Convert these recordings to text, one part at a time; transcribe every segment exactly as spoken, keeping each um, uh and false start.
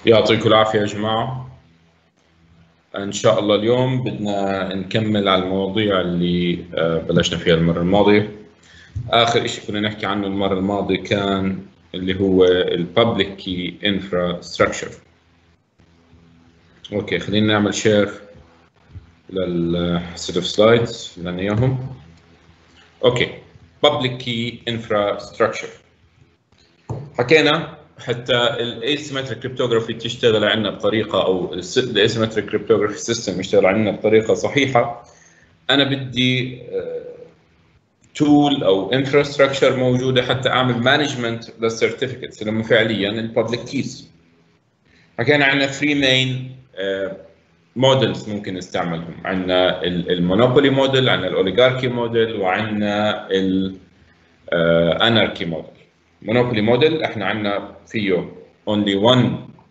يعطيكم العافية يا جماعة. إن شاء الله اليوم بدنا نكمل على المواضيع اللي بلشنا فيها المرة الماضية. آخر إشي كنا نحكي عنه المرة الماضية كان اللي هو ال Public Key Infrastructure. أوكي، خلينا نعمل شير للست اوف سلايدز لنا إياهم. أوكي، Public Key Infrastructure. حكينا حتى الاسيمتريك كريبتوغرافي تشتغل عندنا بطريقه، او الاسيمتريك كريبتوغرافي سيستم يشتغل عندنا بطريقه صحيحه. انا بدي تول او انفراستراكشر موجوده حتى اعمل مانجمنت للسيرتيفيكتس لما فعليا الببليك كيز. حكينا عندنا ثري مين موديلز ممكن نستعملهم. عندنا المونوبولي موديل، عندنا الاوليغاركي موديل، وعندنا الاناركي موديل. monopoly موديل احنا عندنا فيه only one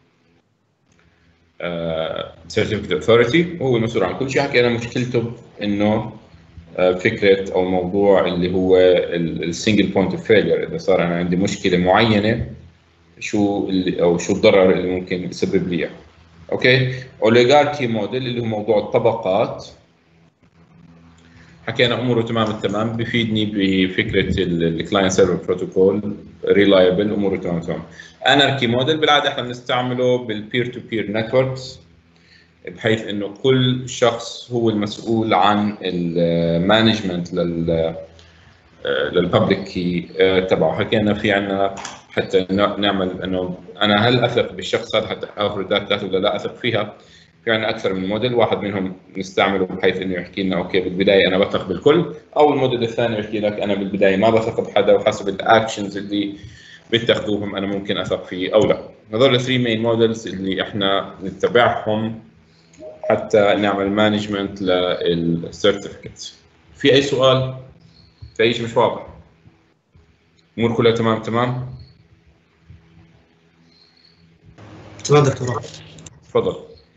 uh, certificate authority وهو المسؤول عن كل شيء. حكينا مشكلته انه uh, فكره او موضوع اللي هو السنجل بوينت اوف فيلير. اذا صار انا عندي مشكله معينه شو اللي او شو الضرر اللي ممكن يسبب لي. اوكي، اوليغاركي موديل اللي هو موضوع الطبقات. حكينا اموره تمام التمام، بفيدني بفكره الكلاينت سيرفر بروتوكول ريلايبل، اموره تمام تمام. اناركي موديل بالعاده احنا بنستعمله بالبير تو بير نتوركس، بحيث انه كل شخص هو المسؤول عن المانجمنت لل للببليك كي تبعه. حكينا في عندنا حتى نعمل انه انا هل اثق بالشخص هذا حتى اخذ الداتا ولا لا اثق فيها. في عندنا اكثر من موديل، واحد منهم نستعمله بحيث انه يحكي لنا اوكي بالبدايه انا بثق بالكل، او الموديل الثاني يحكي لك انا بالبدايه ما بثق بحدا وحسب الاكشنز اللي بتاخذوهم انا ممكن اثق فيه او لا. هذول الثري مين موديلز اللي احنا نتبعهم حتى نعمل مانجمنت للسيرتيفيكتس. في اي سؤال؟ في اي شيء مش واضح؟ امور كلها تمام تمام؟ تمام دكتور. تفضل.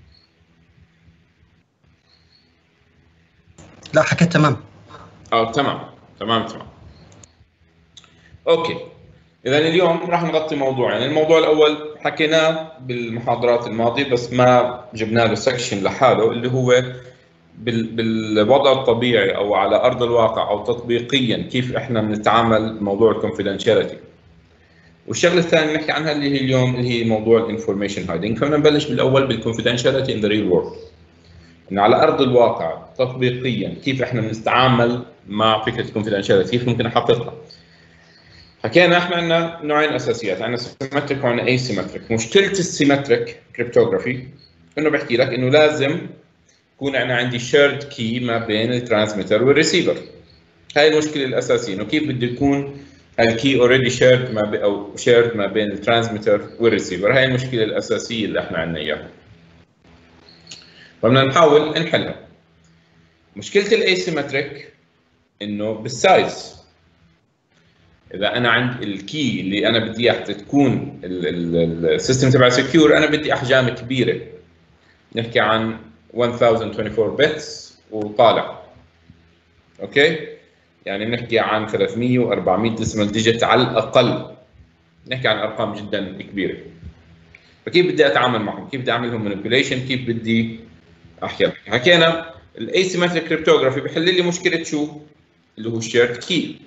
لا حكيت تمام. اه تمام تمام تمام. اوكي، اذا اليوم راح نغطي موضوعين. يعني الموضوع الاول حكيناه بالمحاضرات الماضيه بس ما جبنا له سكشن لحاله، اللي هو بالوضع الطبيعي او على ارض الواقع او تطبيقيا كيف احنا بنتعامل موضوع الكونفيدنشاليتي. والشغله الثانيه نحكي عنها اللي هي اليوم اللي هي موضوع الانفورميشن هايدنج. فبدنا نبلش بالاول بالكونفيدنشاليتي ان ذا ريل وورلد، انه على ارض الواقع تطبيقيا كيف احنا بنتعامل مع فكره الكونفيدنشاليتي، كيف ممكن نحققها. حكينا احنا عندنا نوعين اساسيات، عندنا سيمتريك وعندنا اي سيمتريك. مشكله السيمتريك كريبتوغرافي انه بحكي لك انه لازم يكون انا عندي شيرد كي ما بين الترانسميتر والريسيفر. هاي المشكله الاساسيه، انه كيف بده يكون الكي اوريدي شيرد ما بي او شيرد ما بين الترانسميتر والريسيفر. هاي المشكله الاساسيه اللي احنا عندنا اياها، فبدنا نحاول نحلها. مشكله الايسيمتريك انه بالسايز. اذا انا عندي الكي اللي انا بدي اياها تكون السيستم تبع سكيور، انا بدي احجام كبيره، نحكي عن ألف وواحد وعشرين بتس وطالع. اوكي، يعني بنحكي عن ثلاثمية وأربعمية ديسمال ديجيت على الاقل، نحكي عن ارقام جدا كبيره. فكيف بدي اتعامل معهم؟ كيف بدي اعمل لهم مانيبيوليشن؟ كيف بدي احكي؟ حكينا الايسيمتريك كريبتوغرافي بحل لي مشكله شو؟ اللي هو الشيرد كي.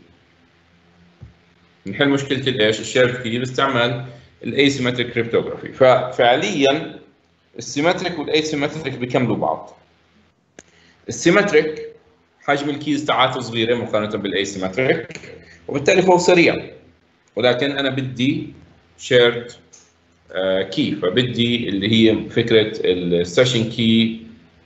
نحل مشكله الايش؟ الشيرد كي باستعمال الايسيمتريك كريبتوغرافي. ففعليا السيمتريك والايسيمتريك بيكملوا بعض. السيمتريك حجم الكيز تاعته صغيره مقارنه بالايسيمتريك، وبالتالي فهو سريع، ولكن انا بدي شيرد كي، فبدي اللي هي فكره السيشن كي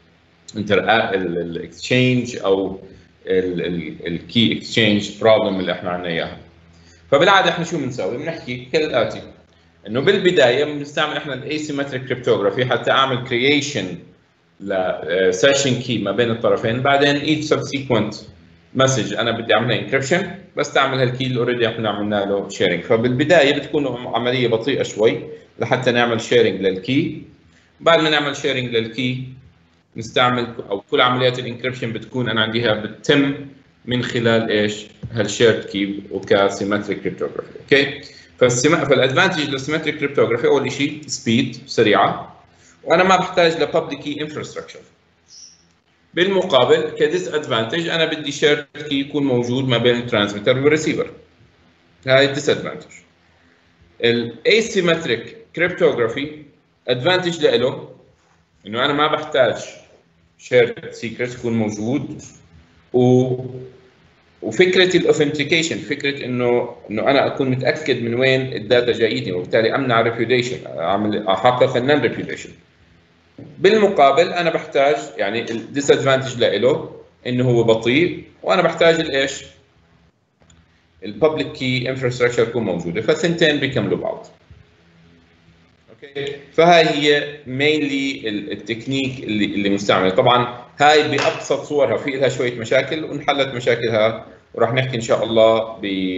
الاكسشينج او الكي اكسشينج بروبلم اللي احنا عندنا اياها. فبالعاده احنا شو بنسوي؟ بنحكي كالاتي، انه بالبدايه بنستعمل احنا الايسيمتريك كريبتوغرافي حتى اعمل كرييشن لسيشن كي ما بين الطرفين، بعدين each subsequent مسج انا بدي اعملها انكربشن بستعمل هالكي اللي اوريدي احنا عملنا له شيرنج. فبالبدايه بتكون عمليه بطيئه شوي لحتى نعمل شيرنج للكي. بعد ما نعمل شيرنج للكي نستعمل او كل عمليات الانكربشن بتكون انا عنديها بتتم من خلال ايش؟ هالشيرد كي وكاسيمتريك كريبتوغرافي. اوكي، فالسما فالادفانتج للسيمتريك كريبتوغرافي اول شيء سبيد سريعه، وانا ما بحتاج لبابليك كي انفراستراكشر. بالمقابل كديس ادفانتج انا بدي شيرد كي يكون موجود ما بين الترانسميتر والريسيفر. هاي الديس ادفانتج. الاسيمتريك كريبتوغرافي ادفانتج له انه انا ما بحتاج شيرد سيكريت يكون موجود، و وفكره الاوثنتيكيشن، فكره انه انه انا اكون متاكد من وين الداتا جايتني، وبالتالي امنع ريبيوتيشن، اعمل احقق النون ريبيوتيشن. بالمقابل انا بحتاج يعني الديس ادفانتج له انه هو بطيء، وانا بحتاج الايش؟ الببليك كي انفراستراكشر تكون موجوده، فالثنتين بيكملوا بعض. اوكي، فهاي هي مينلي التكنيك اللي اللي مستعمله. طبعا هاي بابسط صورها، في لها شويه مشاكل وانحلت مشاكلها، وراح نحكي ان شاء الله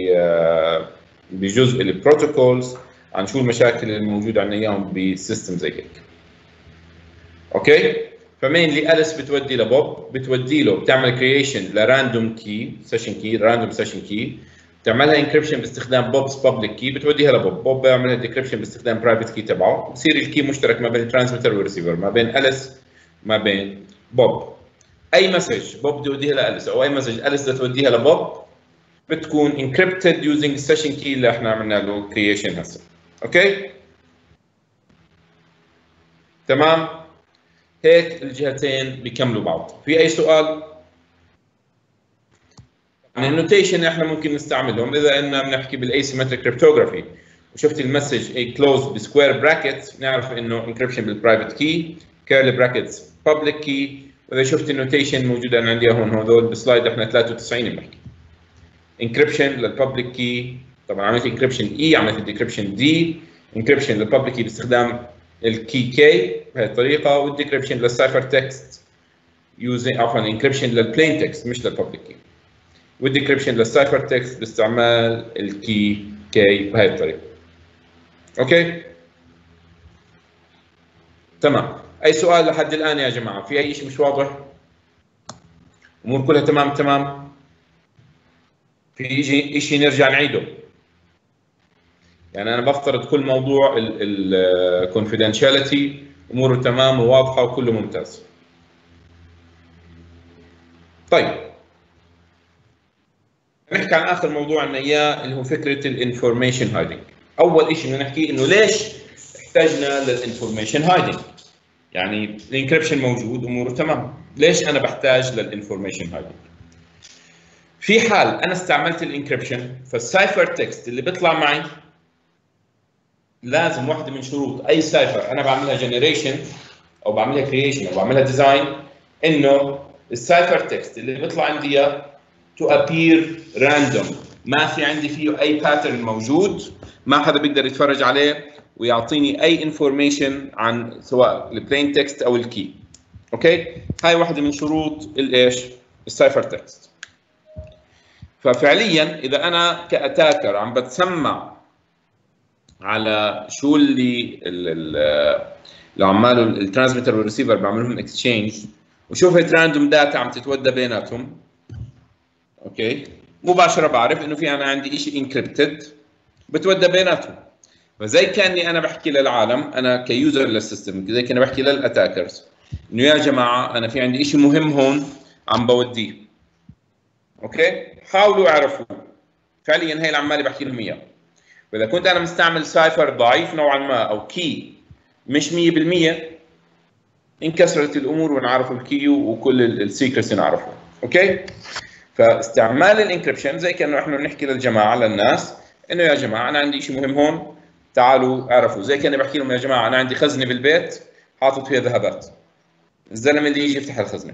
بجزء البروتوكولز عن شو المشاكل الموجوده عندنا اياهم بسيستم زي هيك. اوكي، فمينلي اليس بتودي لبوب، بتودي له بتعمل كرييشن لراندوم كي سيشن كي راندوم سيشن كي، بتعملها انكربشن باستخدام بوبس بابليك كي، بتوديها لبوب، بوب بيعملها ديكربشن باستخدام برايفت كي تبعه، بصير الكي مشترك ما بين الترانسميتر والريسيفر، ما بين اليس ما بين بوب. اي مسج بوب بده يوديها لاليس، او اي مسج اليس بدها توديها لبوب، بتكون انكربتد يوزنج السيشن كي اللي احنا عملنا له كرييشن هسه. اوكي تمام، هيك الجهتين بيكملوا بعض. في اي سؤال؟ يعني النوتيشن احنا ممكن نستعملهم اذا اننا بنحكي بالاسيمتريك كريبتوغرافي وشفت المسج اي كلوز بسكوير براكت، نعرف انه انكربشن بالبرايفت كي، كيرلي براكتس بابليك كي. واذا شفت النوتيشن موجوده انا عندي هون هذول بالسلايد احنا ثلاثة وتسعين بنحكي انكربشن للبابليك كي، طبعا عملت انكربشن اي، عملت ديكربشن دي، انكربشن للبابليك كي باستخدام الكي كي بهي الطريقه، والديكربشن للسايفر تكست يوزنج عفوا انكربشن للبلين تكست مش للبابليك كي، والديكربشن للسايفر تكست باستعمال الكي كي بهي الطريقه. اوكي تمام. اي سؤال لحد الان يا جماعه؟ في اي شيء مش واضح؟ امور كلها تمام تمام؟ في شيء شيء نرجع نعيده؟ يعني انا بفترض كل موضوع الكونفيدنشاليتي اموره تمام وواضحه وكله ممتاز. طيب نحكي عن اخر موضوع عندنا اياه اللي هو فكره الانفورميشن هايدنج. اول شيء بدنا نحكي انه ليش احتاجنا للانفورميشن هايدنج؟ يعني الانكربشن موجود اموره تمام، ليش انا بحتاج للانفورميشن هايدنج؟ في حال انا استعملت الانكربشن فالسايفر تكست اللي بيطلع معي لازم واحده من شروط اي سايفر انا بعملها جنريشن او بعملها كرييشن او بعملها ديزاين، انه السايفر تكست اللي بيطلع عندي to appear random، ما في عندي فيه اي باترن موجود، ما حدا بيقدر يتفرج عليه ويعطيني اي انفورميشن عن سواء البلين تكست او الكي. اوكي، هاي واحده من شروط الايش؟ السايفر تكست. ففعليا اذا انا كاتاكر عم بتسمع على شو اللي لو عماله الترانسميتر والريسيفر بعمل لهم اكسشينج وشوفت راندوم داتا عم تتودى بيناتهم، اوكي، مباشره بعرف انه في انا عندي شيء انكريبتد بتودى بيناتهم. فزي كاني انا بحكي للعالم، انا كيوزر للسيستم، زي كاني بحكي للاتاكرز انه يا جماعه انا في عندي شيء مهم هون عم بوديه. اوكي، حاولوا اعرفوا فعليا هي اللي عمالي بحكي لهم اياه. واذا كنت انا مستعمل سايفر ضعيف نوعا ما او كي مش مية بالمية، انكسرت الامور ونعرف الكي وكل السيكرتس نعرفه. اوكي، فاستعمال الانكربشن زي كانه احنا بنحكي للجماعه للناس انه يا جماعه انا عندي شيء مهم هون تعالوا اعرفوا، زي كاني بحكي لهم يا جماعه انا عندي خزنه بالبيت حاطط فيها ذهبات، الزلمه اللي يجي يفتح الخزنه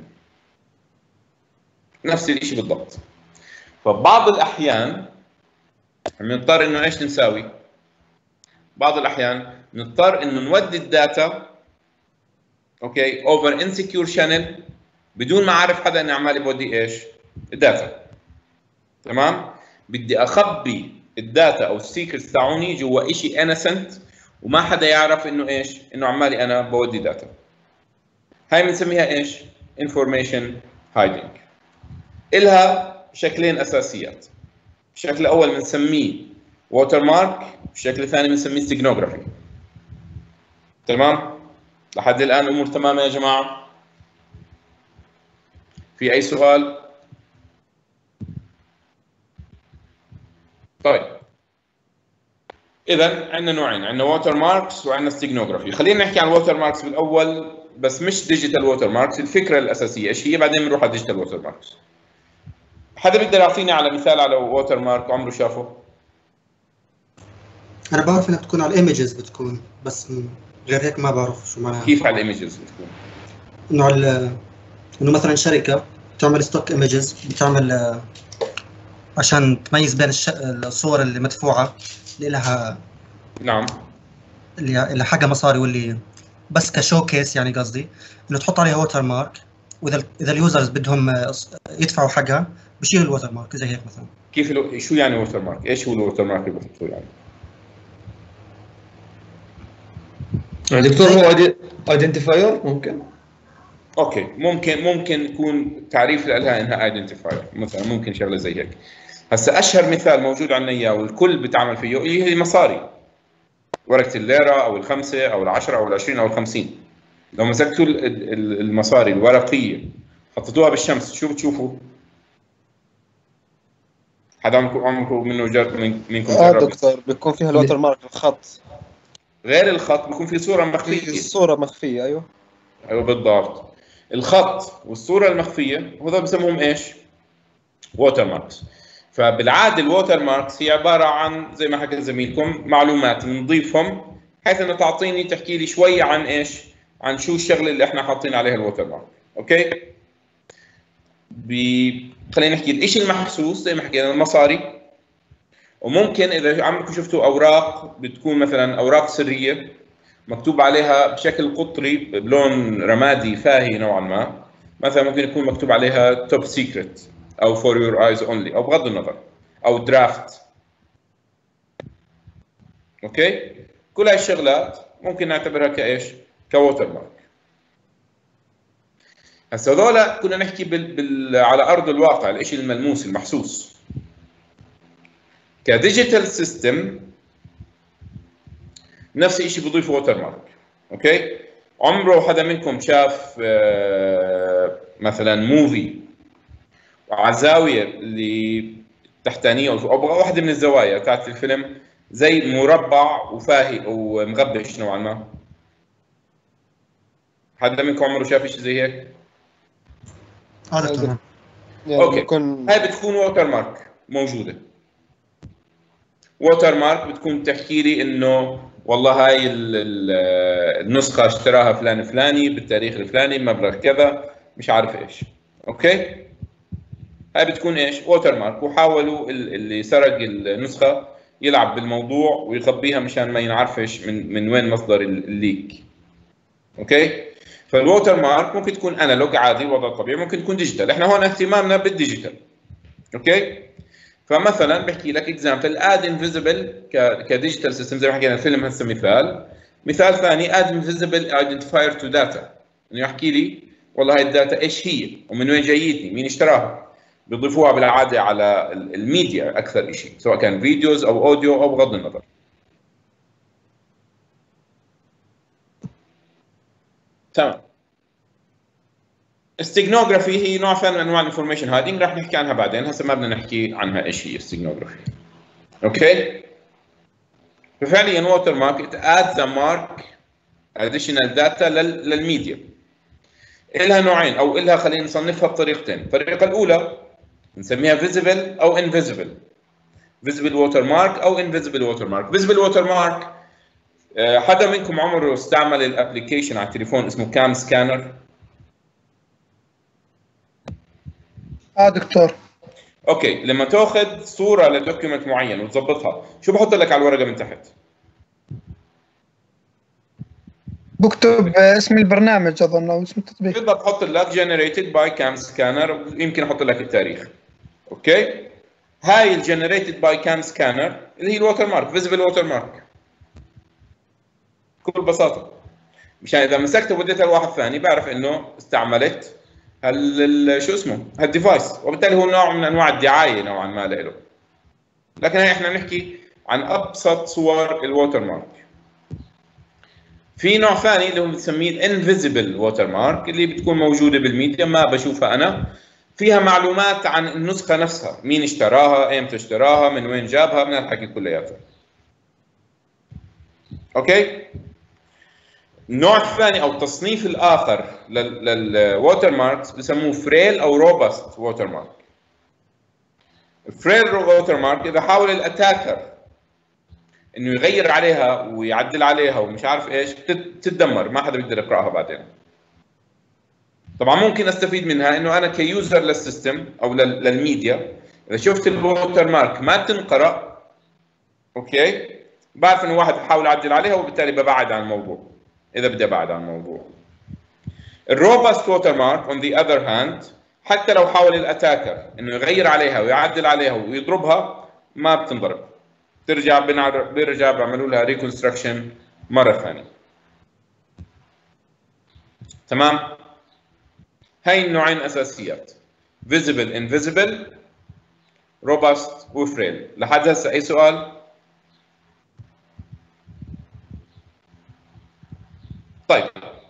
نفس الشيء بالضبط. فبعض الاحيان بنضطر انه ايش نساوي؟ بعض الاحيان نضطر انه نودي الداتا اوكي اوفر انسكيور شانل بدون ما اعرف حدا اني عمال بودي ايش؟ الداتا. تمام؟ بدي اخبي الداتا او السيكرتس تاعوني جوا شيء انسنت وما حدا يعرف انه ايش؟ انه عمالي انا بودي داتا. هاي بنسميها ايش؟ انفورميشن هايدنج. إلها شكلين اساسيات. الشكل الاول بنسميه ووتر مارك الشكل الثاني بنسميه ستيجنوغرافي. تمام؟ لحد الان الامور تمام يا جماعه؟ في اي سؤال؟ طيب اذا عندنا نوعين، عندنا ووتر ماركس وعندنا ستيجنوغرافي. خلينا نحكي عن الووتر ماركس بالاول، بس مش ديجيتال ووتر ماركس. الفكره الاساسيه ايش هي، بعدين بنروح على ديجيتال ووتر ماركس. حدا بيقدر يعطيني على مثال على ووتر مارك عمره شافه؟ انا بعرف انها بتكون على الايمجز بتكون، بس غير هيك ما بعرف شو معناها. كيف على الايمجز بتكون؟ انه على انه مثلا شركه بتعمل ستوك ايمجز، بتعمل عشان تميز بين الش... الصور اللي مدفوعه اللي لها نعم اللي اللي حاجه مصاري، واللي بس كشو كيس، يعني قصدي انه تحط عليها ووتر مارك، واذا اذا اليوزرز بدهم يدفعوا حقها بشيل الووتر مارك زي هيك مثلا. كيف الو... شو يعني ووتر مارك؟ ايش هو الووتر مارك اللي بحطوه يعني؟ يعني دكتور هو ايدنتيفاير ممكن؟ اوكي ممكن ممكن يكون تعريف لها انها ايدنتيفاير مثلا، ممكن شغله زي هيك. هسه اشهر مثال موجود عندنا اياه والكل بتعمل فيه هي المصاري، ورقه الليره او الخمسه او العشره او العشرين او الخمسين. لو مسكتوا المصاري الورقيه حطيتوها بالشمس شو بتشوفوا؟ حدا عمركم عمركم منه جرب منكم اه جرب؟ دكتور بيكون فيها الوتر مارك الخط، غير الخط بيكون في صوره مخفيه. في الصوره مخفيه. ايوه ايوه بالضبط. الخط والصوره المخفيه هذول بسموهم ايش؟ ووتر ماركس. فبالعاده الووتر ماركس هي عباره عن زي ما حكى زميلكم معلومات بنضيفهم بحيث انه تعطيني تحكي لي شوي عن ايش؟ عن شو الشغله اللي احنا حاطين عليها الووتر مارك. اوكي؟ ب خلينا نحكي الشيء المحسوس زي ما حكينا المصاري، وممكن اذا عمركم شفتوا اوراق بتكون مثلا اوراق سريه مكتوب عليها بشكل قطري بلون رمادي فاهي نوعا ما، مثلا ممكن يكون مكتوب عليها توب سيكريت او فور يور ايز اونلي او بغض النظر او درافت. اوكي؟ كل هاي الشغلات ممكن نعتبرها كايش؟ كووتر مارك. هسه هذول كنا نحكي بال... بال... على ارض الواقع، الشيء الملموس المحسوس. كديجيتال سيستم نفس الشيء بضيف ووتر مارك. اوكي؟ عمره حدا منكم شاف مثلا موفي وعلى الزاويه اللي تحتانيه او واحده من الزوايا تاعت الفيلم زي مربع وفاهي ومغبش نوعا ما؟ حدا منكم عمره شاف شيء زي هيك؟ هذا تمام. يعني اوكي بيكون هاي بتكون ووتر مارك موجوده. ووتر مارك بتكون تحكي لي انه والله هاي النسخه اشتراها فلان فلاني بالتاريخ الفلاني بمبلغ كذا مش عارف ايش. اوكي؟ هاي بتكون ايش؟ ووتر مارك، وحاولوا اللي سرق النسخه يلعب بالموضوع ويخبيها مشان ما ينعرفش من من وين مصدر الليك. اوكي؟ فالووتر مارك ممكن تكون انالوج عادي وضع طبيعي، ممكن تكون ديجيتال، احنا هون اهتمامنا بالديجيتال. اوكي؟ فمثلا بحكي لك اكزامبل اد انفيزبل كديجيتال سيستم زي ما حكينا الفيلم هسه مثال. مثال ثاني اد انفيزبل ايدنتيفاير تو داتا، انه يحكي لي والله هاي الداتا ايش هي ومن وين جايتني مين اشتراها. بيضيفوها بالعاده على الميديا اكثر شيء سواء كان فيديوز او اوديو او بغض النظر. تمام. الستيجنوغرافي هي نوع ثاني من انواع الانفورميشن هايدنج، راح نحكي عنها بعدين، هسه ما بدنا نحكي عنها ايش هي الستيجنوغرافي. اوكي؟ ففعليا ووتر مارك اد ذا مارك اديشنال داتا للميديا. لها نوعين او لها خلينا نصنفها بطريقتين، الطريقه الاولى نسميها فيزيبل او انفيزبل. فيزيبل ووتر مارك او انفيزبل ووتر مارك. فيزيبل ووتر مارك حدا منكم عمره استعمل الابلكيشن على التليفون اسمه كام سكانر؟ اه دكتور. اوكي، لما تاخذ صوره لدوكيمنت معين وتظبطها شو بحط لك على الورقه من تحت؟ بكتب اسم البرنامج اظن او اسم التطبيق. تقدر تحط لك generated by cam scanner، يمكن احط لك التاريخ. اوكي؟ هاي الجنريتد باي كام سكانر اللي هي الووتر مارك، فيزبل ووتر مارك. بكل بساطه. مشان اذا مسكته وديتها لواحد ثاني بعرف انه استعملت هال شو اسمه؟ هالديفايس، وبالتالي هو نوع من انواع الدعايه نوعا ما له. لكن هي احنا نحكي عن ابسط صور الووتر مارك. في نوع ثاني اللي هو بنسميه الانفيزبل ووتر مارك، اللي بتكون موجوده بالميديا ما بشوفها انا، فيها معلومات عن النسخه نفسها، مين اشتراها، ايمتى اشتراها، من وين جابها، من الحكي كلياته. اوكي. النوع الثاني او التصنيف الاخر للووتر ماركس بسموه فريل او روبست ووتر مارك. فريل ووتر مارك اذا حاول الاتاكر انه يغير عليها ويعدل عليها ومش عارف ايش تتدمر، ما حدا بيقدر يقراها بعدين. طبعا ممكن استفيد منها انه انا كيوزر للسيستم او للميديا اذا شفت الووتر مارك ما تنقرا، اوكي، بعرف انه واحد حاول يعدل عليها وبالتالي ببعد عن الموضوع اذا بدي ابعد عن الموضوع. الروبست ووتر مارك اون ذا اذر هاند حتى لو حاول الاتاكر انه يغير عليها ويعدل عليها ويضربها ما بتنضرب، ترجع بيرجع بيعملوا لها ريكونستراكشن مره ثانيه. تمام؟ هاي النوعين اساسيات، فيزبل انفيزبل، روبست وفريل. لحد هسه اي سؤال؟ طيب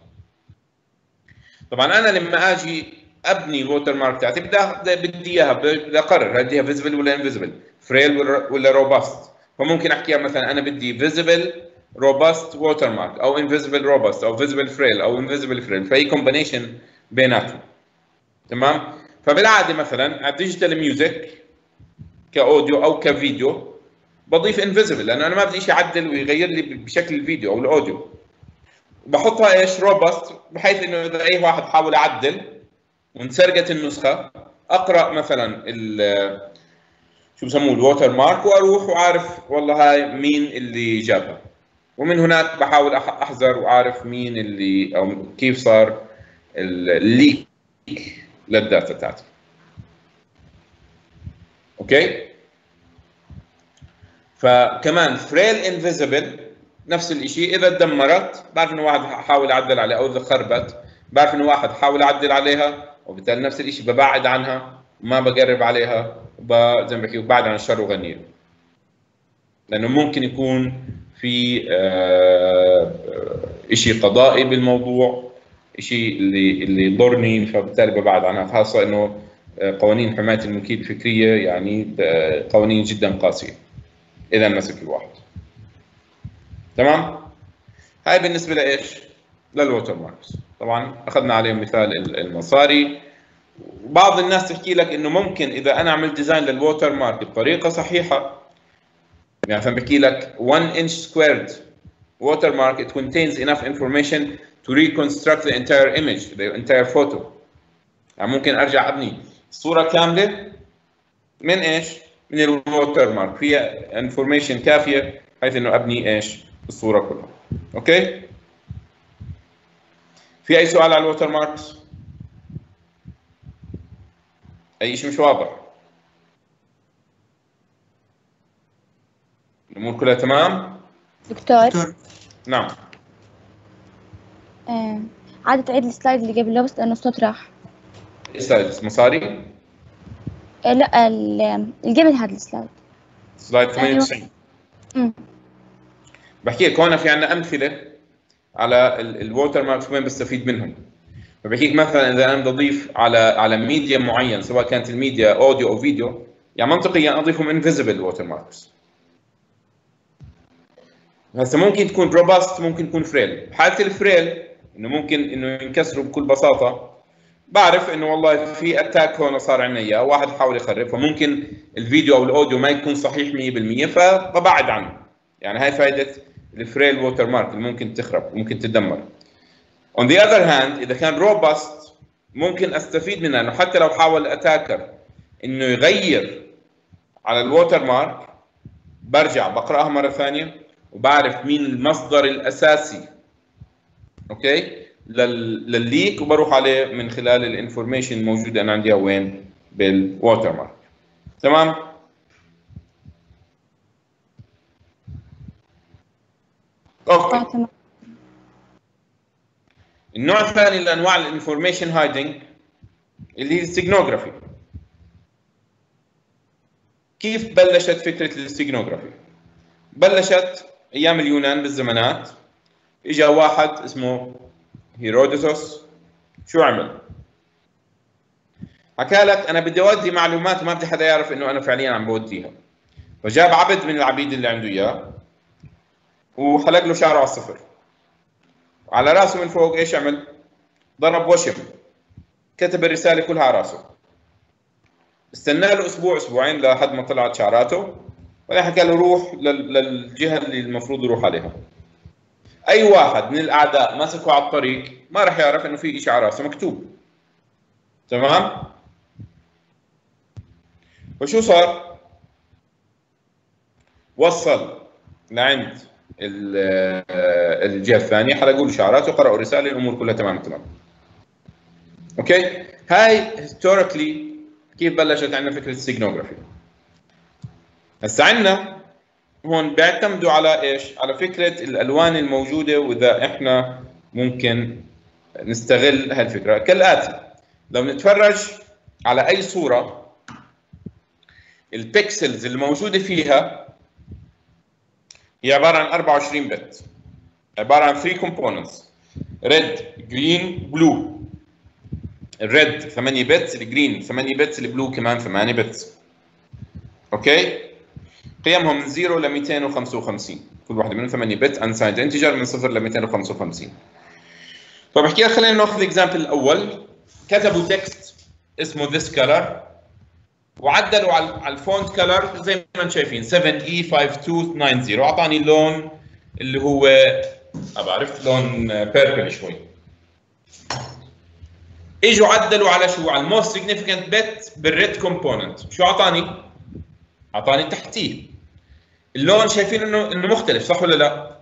طبعا انا لما اجي ابني الووتر مارك تاعتي بدي بدي اياها، بدي اقرر هل بديها فيزبل ولا انفيزبل، فريل ولا روبست. فممكن احكيها مثلا انا بدي فيزبل روبست ووتر مارك او انفيزبل روبست او فيزبل فريل او انفيزبل فريل، فهي كومبينيشن بيناتهم. تمام؟ فبالعاده مثلا على الديجيتال ميوزك كاوديو او كفيديو بضيف انفيزبل لانه انا ما بدي شيء يعدل ويغير لي بشكل الفيديو او الاوديو. بحطها ايش؟ روبست، بحيث انه اذا اي واحد حاول يعدل وانسرقت النسخه اقرا مثلا ال شو بسموه الووتر مارك واروح وعارف والله هاي مين اللي جابها، ومن هناك بحاول احذر وعارف مين اللي او كيف صار الليك للداتا تاعتي. اوكي؟ فكمان فريل انفيزبل نفس الشيء، اذا تدمرت بعرف انه واحد حاول يعدل عليها، او اذا خربت بعرف انه واحد حاول يعدل عليها، وبالتالي نفس الشيء ببعد عنها وما بقرب عليها، زي ما بحكي ببعد عن الشر وغنيه، لانه ممكن يكون في شيء قضائي بالموضوع، شيء اللي اللي يضرني، فبالتالي ببعد عنها، خاصه انه قوانين حمايه الملكيه الفكريه يعني قوانين جدا قاسيه اذا مسك الواحد. تمام؟ هاي بالنسبه لايش؟ للووتر ماركس. طبعا اخذنا عليهم مثال المصاري. بعض الناس تحكي لك انه ممكن اذا انا عملت ديزاين للووتر مارك بطريقه صحيحه، يعني مثلا بحكي لك one inch squared watermark it contains enough information to reconstruct the entire image, the entire photo. يعني ممكن ارجع ابني صوره كامله من ايش؟ من الووتر مارك، فيها انفورميشن كافيه بحيث انه ابني ايش؟ الصوره كلها. اوكي؟ في اي سؤال على الووتر ماركس؟ اي شيء مش واضح؟ الامور كلها تمام؟ دكتور, دكتور نعم. آه. عادة تعيد السلايد اللي قبله بس لأنه الصوت راح. سلايد مصاري؟ آه لا اللي قبل هذا السلايد. سلايد ثمانية وتسعين. امم بحكي لك هون في عندنا امثله على الووتر ماركس وين بستفيد منهم. فبحكي لك مثلا اذا انا بدي اضيف على على ميديا معين، سواء كانت الميديا اوديو او فيديو، يعني منطقيا اضيفهم انفيزبل ووتر ماركس. هسه ممكن تكون روباست، ممكن تكون فريل. بحاله الفريل انه ممكن انه ينكسروا بكل بساطه، بعرف انه والله في اتاك هون صار عندنا اياه، واحد حاول يخرب، فممكن الفيديو او الاوديو ما يكون صحيح مية بالمية فببعد عنه. يعني هاي فائده الفريل ووتر مارك اللي ممكن تخرب، ممكن تدمر. on the other hand اذا كان روباست ممكن استفيد منها، انه حتى لو حاول اتاكر انه يغير على الووتر مارك برجع بقراها مره ثانيه وبعرف مين المصدر الاساسي، اوكي، للليك، وبروح عليه من خلال الانفورميشن الموجوده انا عندي وين؟ بالووتر مارك. تمام؟ اوكي. تمام. النوع الثاني لانواع الانفورميشن هايدنج اللي هي الستيجنوغرافي. كيف بلشت فكره الستيجنوغرافي؟ بلشت ايام اليونان بالزمانات، اجى واحد اسمه هيرودوتوس، شو عمل؟ حكى لك انا بدي اودي معلومات وما بدي حدا يعرف انه انا فعليا عم بوديها، فجاب عبد من العبيد اللي عنده اياه وحلق له شعره على الصفر، على راسه من فوق ايش عمل؟ ضرب وشم، كتب الرساله كلها على راسه، استنى له اسبوع اسبوعين لحد ما طلعت شعراته، بعدين حكى له روح للجهه اللي المفروض يروح عليها. اي واحد من الاعداء مسكه على الطريق ما راح يعرف انه في شيء على راسه مكتوب. تمام؟ وشو صار؟ وصل لعند الجهه الثانيه، حلقوا له شعراته وقرأوا الرساله، الامور كلها تمام تمام. اوكي؟ هاي هيستوريكلي كيف بلشت عندنا فكره السيجنوغرافي. هسه عندنا هون بيعتمدوا على ايش؟ على فكره الالوان الموجوده واذا احنا ممكن نستغل هالفكره كالاتي. لو نتفرج على اي صوره البكسلز الموجوده فيها هي عباره عن أربعة وعشرين بت، عباره عن ثلاثة كومبوننتس، ريد جرين بلو. الريد ثمانية بت، الجرين ثمانية بت، البلو كمان ثمانية بت. اوكي؟ قيمهم من صفر ل مئتين وخمسة وخمسين، كل واحده منهم ثمانية بت unsigned integer من صفر ل مئتين وخمسة وخمسين. طيب احكي لك، خلينا ناخذ الاكزامبل الاول. كتبوا تكست اسمه this color وعدلوا على الفونت كلر زي ما انتم شايفين سبعة إي خمسة اثنين تسعين، واعطاني اللون اللي هو بعرف لون بيربل شوي. اجوا عدلوا على شو؟ على الموست سيجنيفيكانت بت بالريد كومبوننت. شو اعطاني؟ اعطاني تحتيه اللون. شايفين انه انه مختلف صح ولا لا؟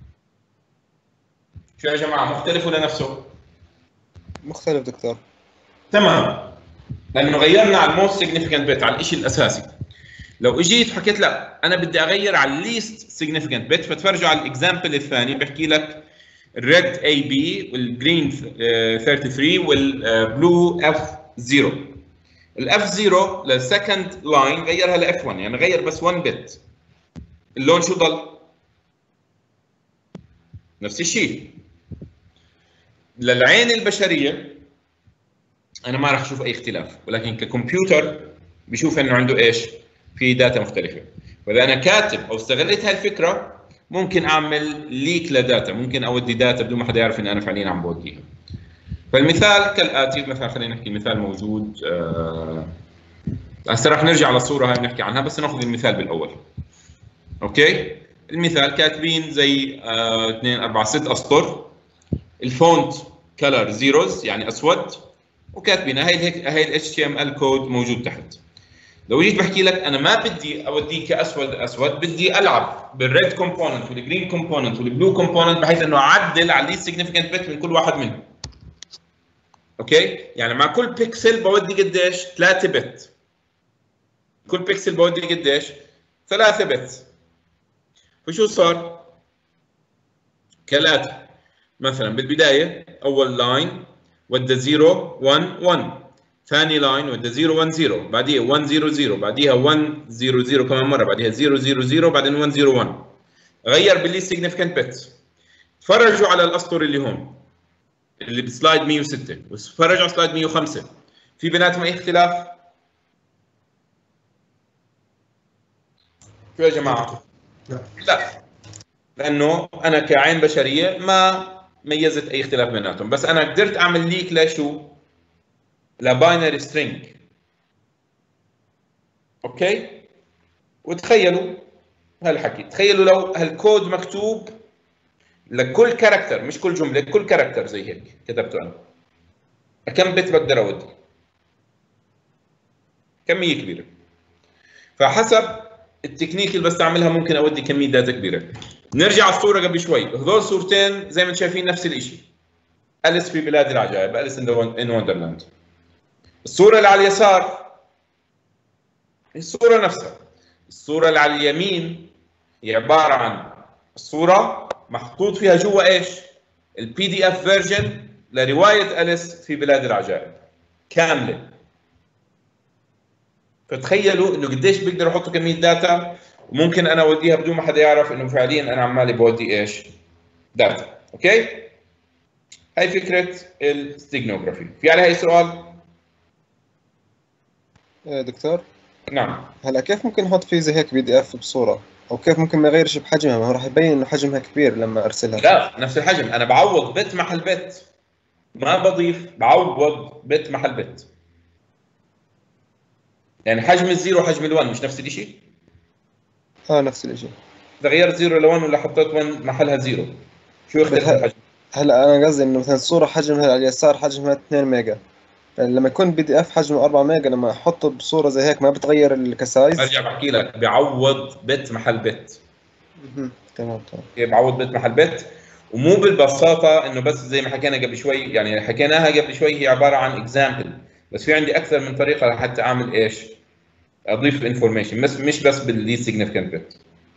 شو يا جماعه، مختلف ولا نفسه؟ مختلف دكتور. تمام، لانه غيرنا على الموست سيجنيفيكانت بت، على الشيء الاساسي. لو اجيت حكيت لا انا بدي اغير على الليست سيجنيفيكانت بت، فتفرجوا على الاكزامبل الثاني بحكي لك الريد اي بي والجرين ثلاثة وثلاثين والبلو اف صفر. الاف صفر للسكند لاين غيرها لاف واحد، يعني غير بس واحد بت. اللون شو ضل؟ نفس الشيء. للعين البشريه انا ما راح اشوف اي اختلاف، ولكن ككمبيوتر بشوف انه عنده ايش؟ في داتا مختلفه. واذا انا كاتب او استغليت هاي الفكره ممكن اعمل ليك لداتا، ممكن اودي داتا بدون ما حدا يعرف اني انا فعليا عم بوديها. فالمثال كالاتي، مثلا خلينا نحكي مثال موجود. آه هسه راح نرجع للصوره هاي بنحكي عنها، بس ناخذ المثال بالاول. اوكي؟ المثال كاتبين زي آه اثنين أربعة ستة اسطر، الفونت كلر زيروز يعني اسود، وكاتبين هاي هيك هاي ال إتش تي إم إل كود موجود تحت. لو جيت بحكي لك انا ما بدي اوديك كاسود اسود، بدي العب بالريد كومبوننت والجرين كومبوننت والبلو كومبوننت بحيث انه اعدل على الليست سيجنيفيكانت بت من كل واحد منهم. اوكي؟ يعني مع كل بيكسل بودي قديش؟ ثلاثة بت. كل بيكسل بودي قديش؟ ثلاثة بت. فشو صار؟ كالاتي مثلا بالبدايه اول لاين ودى صفر واحد واحد، ثاني لاين ودى صفر واحد صفر، بعديها واحد صفر صفر، بعديها واحد صفر صفر كمان مره، بعديها صفر صفر صفر، بعدين واحد صفر واحد. غير بالليست سيجنيفيكانت بت. تفرجوا على الاسطر اللي هون اللي بسلايد مئة وستة وتفرجوا على سلايد مئة وخمسة، في بيناتهم اي اختلاف؟ شو يا جماعه؟ لا، لانه انا كعين بشريه ما ميزت اي اختلاف بيناتهم، بس انا قدرت اعمل ليك لشو؟ لباينري سترينج. اوكي؟ وتخيلوا هالحكي، تخيلوا لو هالكود مكتوب لكل كاركتر، مش كل جمله، كل كاركتر زي هيك كتبته انا، كم بت بقدر اودي؟ كميه كبيره. فحسب التكنيك اللي بستعملها ممكن اودي كميه داتا كبيره. نرجع على الصوره قبل شوي، هذول صورتين زي ما انتم شايفين نفس الشيء. أليس في بلاد العجائب، أليس ان وندرلاند. الصوره اللي على اليسار الصوره نفسها. الصوره اللي على اليمين هي عباره عن الصوره محطوط فيها جوا ايش؟ البي دي اف فيرجن لروايه أليس في بلاد العجائب كامله. فتخيلوا انه قديش بيقدروا يحطوا كميه داتا وممكن انا اوديها بدون ما حدا يعرف انه فعليا انا عمالي بودي ايش؟ داتا. اوكي؟ هاي فكره الستيجنوغرافي. في عليها اي سؤال؟ إيه دكتور، نعم. هلا كيف ممكن نحط فيه زي هيك بي دي اف بصورة؟ او كيف ممكن ما يغيرش بحجمها؟ ما هو راح يبين انه حجمها كبير لما ارسلها. لا نفس الحجم، انا بعوض بت محل بت، ما بضيف، بعوض بت محل بت. يعني حجم الزيرو وحجم الوان مش نفس الشيء؟ اه نفس الشيء. اذا غيرت زيرو لوان ولا حطيت وان محلها زيرو، شو يختلف بتها- الحجم؟ هلا انا قصدي انه مثلا الصورة حجمها على اليسار حجمها اثنين ميجا، يعني لما يكون بي دي اف حجمه أربعة ميجا لما احطه بصورة زي هيك ما بتغير الكسايز؟ ارجع بحكي لك، بعوض بت محل بت. مهم. تمام تمام. كيف بعوض بت محل بت؟ ومو بالبساطه انه بس زي ما حكينا قبل شوي، يعني حكيناها قبل شوي هي عباره عن اكزامبل، بس في عندي اكثر من طريقه لحتى اعمل ايش؟ اضيف انفورميشن، بس مش بس باللي سيجنفكنت بت.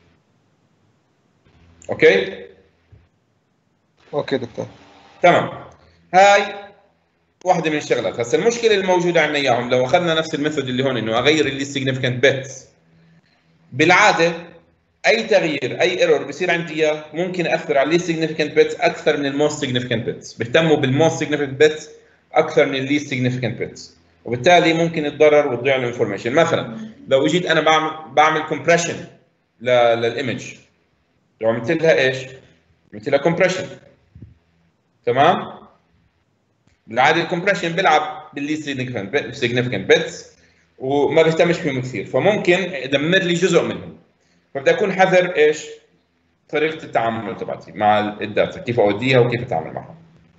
اوكي؟ اوكي دكتور. تمام. هاي واحده من الشغلات. هسه المشكله الموجوده عندنا اياهم، لو اخذنا نفس الميثود اللي هون انه اغير اللي سيجنفكنت بتس، بالعاده اي تغيير اي ايرور بصير عندي اياه ممكن اثر على اللي سيجنفكنت بتس اكثر من الموست سيجنفكنت بتس، بيهتموا بالموست سيجنفكنت بتس اكثر من اللي سيجنفكنت بتس، وبالتالي ممكن يتضرر وتضيع الانفورميشن. مثلا لو اجيت انا بعمل بعمل كومبريشن للايمج، لو عملت لها ايش؟ عملت لها كومبريشن، تمام؟ بالعاده الكومبريشن بيلعب باللي سيجنفكنت بتس وما بيهتمش فيهم كثير، فممكن يدمر لي جزء منهم. فبدي اكون حذر ايش؟ طريقه التعامل تبعتي مع الداتا، كيف اوديها وكيف اتعامل معها.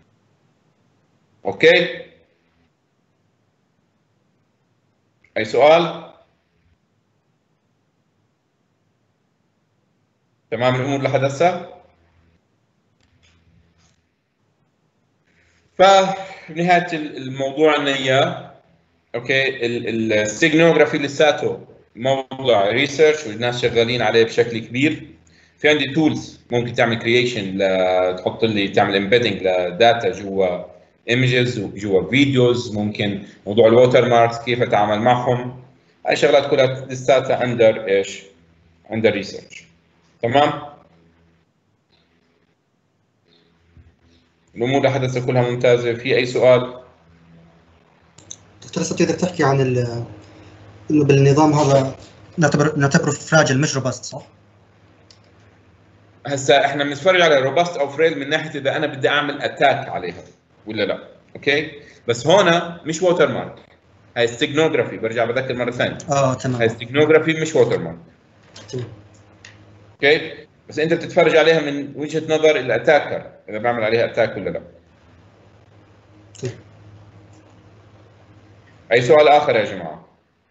اوكي؟ اي سؤال؟ تمام الامور لحد هسه؟ فبنهايه الموضوع عندنا اياه، اوكي، السيجنوغرافي لساته موضوع ريسيرش والناس شغالين عليه بشكل كبير. في عندي تولز ممكن تعمل كرييشن، تحط لي تعمل امبيدنج لداتا جوا ايمجز وجوا فيديوز، ممكن موضوع الووتر ماركس كيف اتعامل معهم. هاي شغلات كلها لساتها اندر ايش؟ اندر ريسيرش. تمام؟ الامور لحد هسه كلها ممتازه. في اي سؤال؟ دكتور هسه بتقدر تحكي عن ال- انه بالنظام هذا نعتبر نعتبره فراجل مش روبست، صح؟ هسا احنا بنتفرج على روباست او فريل من ناحيه اذا انا بدي اعمل اتاك عليها ولا لا. اوكي؟ بس هون مش ووتر مارك، هاي ستيجنوغرافي. برجع بذكر مره ثانيه، اه تمام. هاي ستيجنوغرافي مش ووتر مارك. تمام. اوكي؟ بس انت بتتفرج عليها من وجهه نظر الاتاكر، اذا بعمل عليها اتاك ولا لا. طيب. اي سؤال اخر يا جماعه؟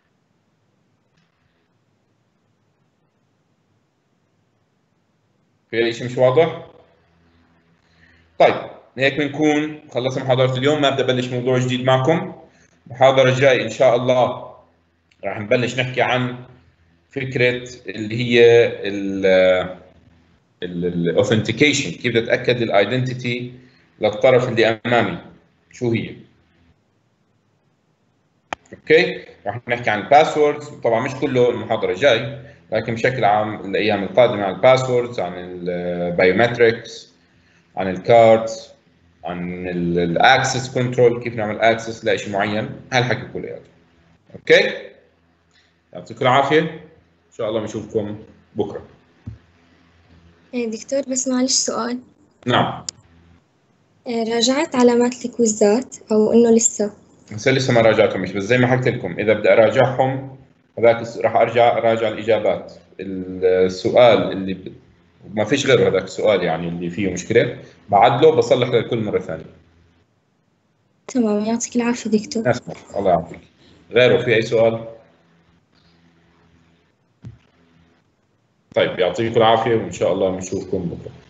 في اي شيء مش واضح؟ طيب هيك بنكون خلصنا محاضره اليوم. ما بدي ابلش موضوع جديد معكم. المحاضره الجاي ان شاء الله راح نبلش نحكي عن فكره اللي هي الاوثنتيكيشن، كيف بدي اتاكد الايدنتيتي للطرف اللي امامي شو هي. اوكي؟ راح نحكي عن الباسوردز، طبعا مش كله المحاضره الجاي، لكن بشكل عام الايام القادمه عن الباسوردز، عن البايومتريكس، عن الكاردز، عن الاكسس كنترول، كيف نعمل اكسس لشيء معين، هالحكي كلياته. اوكي؟ يعطيكم العافيه، ان شاء الله بنشوفكم بكره. إيه دكتور، بس معلش سؤال. نعم. إيه، راجعت علامات الكويزات أو إنه لسه؟ هسه لسه ما راجعتهم، مش بس زي ما حكيت لكم اذا بدي اراجعهم هذاك راح ارجع اراجع الاجابات. السؤال اللي ب... ما فيش غير هذاك السؤال يعني اللي فيه مشكله بعدله بصلح للكل مره ثانيه. تمام، يعطيك العافية دكتور. اسمع الله يعافيك. غيره في اي سؤال؟ طيب يعطيكم العافيه وان شاء الله بنشوفكم بكره.